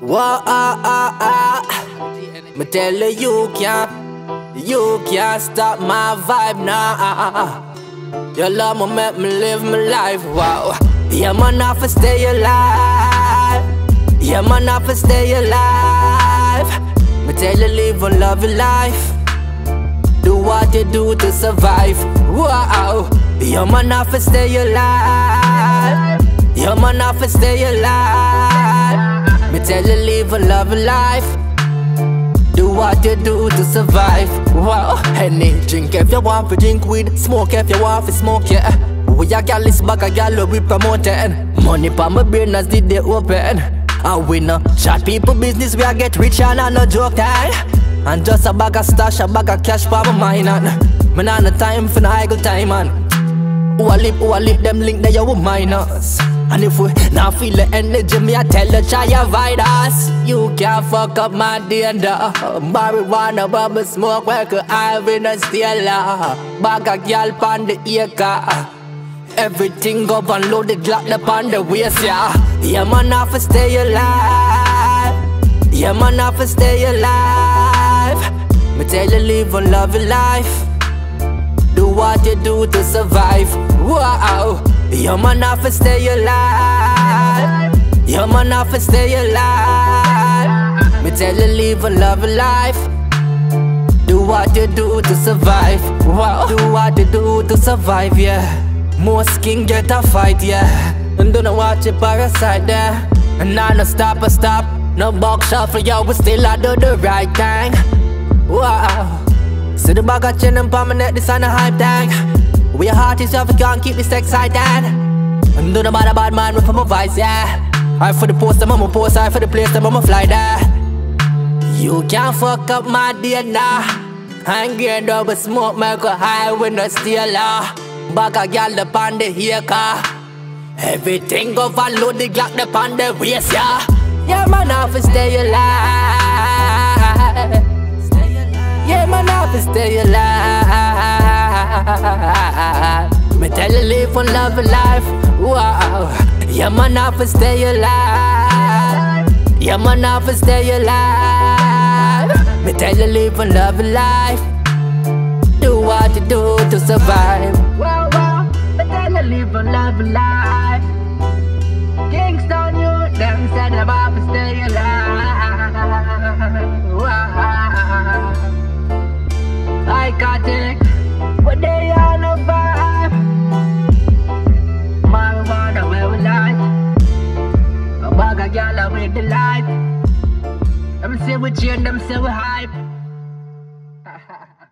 Whoa, me tell you, you can't stop my vibe now. Your love will make me live my life. Wow, yeah, man, I for stay alive. Yeah, man, I for stay alive. Me tell you, live and love your life. Do what you do to survive. Wow, yeah, man, I for stay alive. Yeah, man, I for stay alive. Me tell you, live and love your life. Do what you do to survive. Wow, any drink if you want to drink weed, smoke if you want to smoke, yeah. We a gal is back, a gal we promoting. Money pa my brain as the day open. And we no chat people business, we a get rich and I no joke time. And just a bag of stash, a bag of cash for my mind. And me nah no time for no idle time, man. Who a lip, them link that you will minus. And if we not feel the energy, me I tell you try avoid us. You can't fuck up my dander. Marijuana, but me smoke like a Ivan and steal. Bag a girl pon the acre. Everything go and load the Glock upon the waist, yeah. Yeah, man, I for stay alive. Yeah, man, I for stay alive. Me tell you, live and love your life. Do what you do to survive. Wow, yeah, man, I for stay alive. Yeah, man, I for stay alive. Me tell you, live and love your life. Do what you do to survive. Wow, do what you do to survive, yeah. Most king get a fight, yeah. And don't watch it parasite there. And I no stop. No box shot for you, but still I do the right thing. Wow. See the bag of chin and permanent, this on a hype tank. We a heart is off, we can't keep this excited. And don't know about a bad man with my voice, yeah. I for the post, I'm on post, I for the place, I'm on fly there. You can't fuck up my day now. I'm getting double smoke, make a high when I steal. Bag a gal upon the acre. Everything go and load the Glock upon the waist, yeah. Yeah, man, I for stay alive. Yeah, man, I for stay alive. Me tell you, live and love your life. Wow. Yeah, man, I for stay alive. Yeah, man, I for stay alive. Me tell you, live and love your life. Do what you do to survive. Wow, me tell you, live and love your life. Kingston, you, them said about to stay alive. Wow. I can't take what they are no vibe. Marijuana where we like. A bag of gyal with the light. Them say we change, them say we hype.